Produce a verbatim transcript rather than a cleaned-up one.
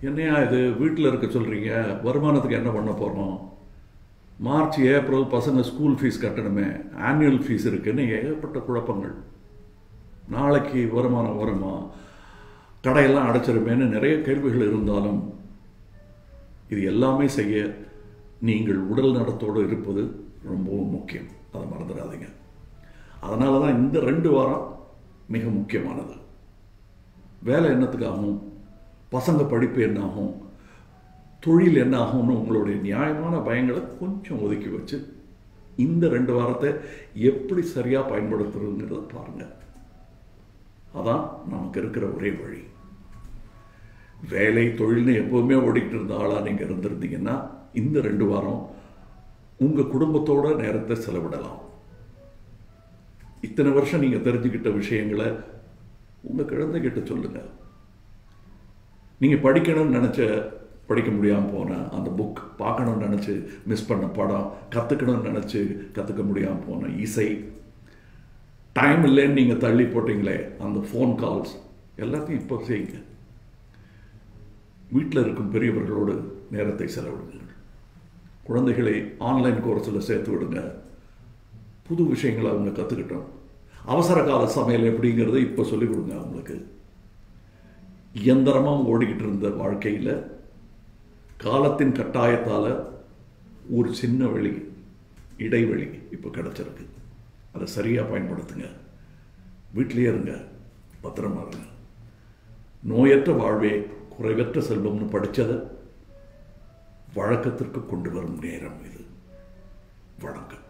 என்னையா இது வீட்டில் இருக்க சொல்கிறீங்க, வருமானத்துக்கு என்ன பண்ண போகிறோம், மார்ச் ஏப்ரல் பசங்க ஸ்கூல் ஃபீஸ் கட்டணுமே, ஆனுவல் ஃபீஸ் இருக்குன்னு ஏகப்பட்ட குழப்பங்கள். நாளைக்கு வருமானம் வருமா, கடையெல்லாம் அடைச்சிருமேன்னு நிறைய கேள்விகள் இருந்தாலும் இது எல்லாமே செய்ய நீங்கள் உடல் நலத்தோடு இருப்பது ரொம்பவும் முக்கியம். அதை மறந்துடாதீங்க. அதனால தான் இந்த ரெண்டு வாரம் மிக முக்கியமானது. வேலை என்னத்துக்காகும், பசங்க படிப்பு என்னாகும், தொழில் என்ன ஆகும்னு உங்களுடைய நியாயமான பயங்களை கொஞ்சம் ஒதுக்கி வச்சு இந்த ரெண்டு வாரத்தை எப்படி சரியாக பயன்படுத்துறதுங்கிறத பாருங்கள். அதான் நமக்கு இருக்கிற ஒரே வழி. வேலை தொழில்னு எப்போவுமே ஓடிக்கிட்டு இருந்த ஆளாக நீங்கள் இருந்திருந்தீங்கன்னா இந்த ரெண்டு வாரம் உங்கள் குடும்பத்தோட நேரத்தை செலவிடலாம். இத்தனை வருஷம் நீங்கள் தெரிஞ்சுக்கிட்ட விஷயங்களை உங்கள் குழந்தைகிட்ட சொல்லுங்கள். நீங்கள் படிக்கணும்னு நினச்ச படிக்க முடியாமல் போன அந்த புக், பார்க்கணும்னு நினச்சி மிஸ் பண்ண படம், கற்றுக்கணும்னு நினச்சி கற்றுக்க முடியாமல் போன இசை, டைம் இல்லைன்னு நீங்கள் தள்ளி போட்டிங்களே அந்த ஃபோன் கால்ஸ் எல்லாத்தையும் இப்போ செய்யுங்க. வீட்டில் இருக்கும் பெரியவர்களோடு நேரத்தை செலவிடுங்கள். குழந்தைகளை ஆன்லைன் கோர்ஸில் சேர்த்து விடுங்க. புது விஷயங்களை அவங்க கற்றுக்கிட்டோம். அவசர கால சமையல் எப்படிங்கிறத இப்போ சொல்லிக் கொடுங்க அவங்களுக்கு. இயந்திரமாக ஓடிக்கிட்டு இருந்த வாழ்க்கையில் காலத்தின் கட்டாயத்தால் ஒரு சின்ன வழி, இடைவெளி இப்போ கிடச்சிருக்கு. அதை சரியாக பயன்படுத்துங்க. வீட்டிலே இருங்க, பத்திரமா இருங்க. நோயற்ற வாழ்வே குறைவற்ற செல்வம்னு படித்ததை வழக்கத்திற்கு கொண்டு வரும் நேரம் இது. வணக்கம்.